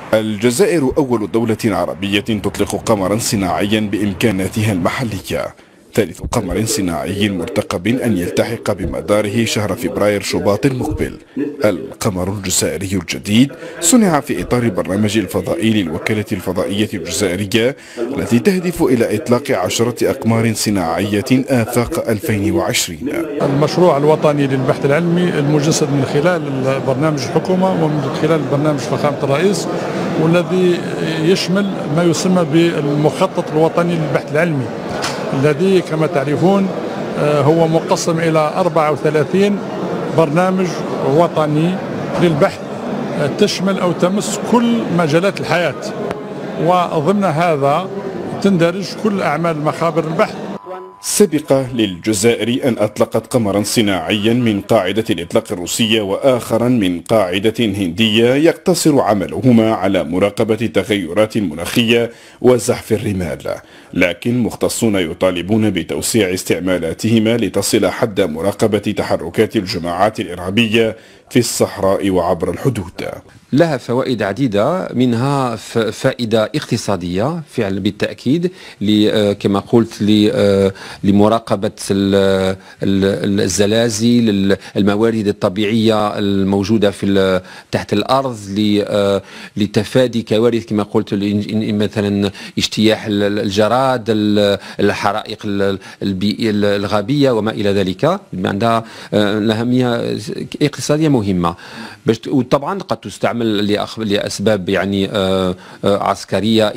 الجزائر أول دولة عربية تطلق قمرا صناعيا بإمكاناتها المحلية، ثالث قمر صناعي مرتقب أن يلتحق بمداره شهر فبراير شباط المقبل. القمر الجزائري الجديد صنع في إطار البرنامج الفضائي للوكالة الفضائية الجزائرية التي تهدف إلى إطلاق 10 أقمار صناعية آفاق 2020. المشروع الوطني للبحث العلمي المجسد من خلال برنامج الحكومة ومن خلال برنامج فخامة الرئيس، والذي يشمل ما يسمى بالمخطط الوطني للبحث العلمي، الذي كما تعرفون هو مقسم إلى 34 برنامج وطني للبحث تشمل أو تمس كل مجالات الحياة، وضمن هذا تندرج كل أعمال مخابر البحث. سبق للجزائر أن أطلقت قمرا صناعيا من قاعدة الإطلاق الروسية وآخرا من قاعدة هندية يقتصر عملهما على مراقبة التغيرات المناخية وزحف الرمال، لكن مختصون يطالبون بتوسيع استعمالاتهما لتصل حد مراقبة تحركات الجماعات الإرهابية في الصحراء وعبر الحدود. لها فوائد عديدة، منها فائدة اقتصادية فعلا بالتأكيد، كما قلت لمراقبة الزلازل، الموارد الطبيعية الموجودة تحت الأرض، لتفادي كوارث كما قلت مثلا اجتياح الجراد، الحرائق الغابية وما إلى ذلك. عندها أهمية اقتصادية مهمة، وطبعا قد تستعمل لأسباب يعني عسكرية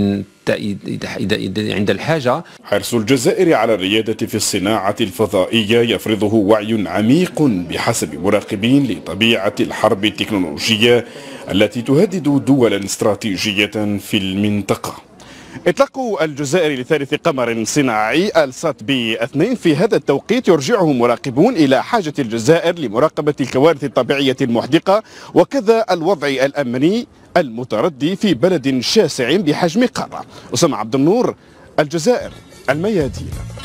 عند الحاجة. حرص الجزائر على الريادة في الصناعة الفضائية يفرضه وعي عميق بحسب مراقبين لطبيعة الحرب التكنولوجية التي تهدد دولا استراتيجية في المنطقة. إطلاق الجزائر لثالث قمر صناعي السات بي 2 في هذا التوقيت يرجعه مراقبون إلى حاجة الجزائر لمراقبة الكوارث الطبيعية المحدقة، وكذا الوضع الأمني المتردي في بلد شاسع بحجم قارة. أسامة عبد النور، الجزائر، الميادين.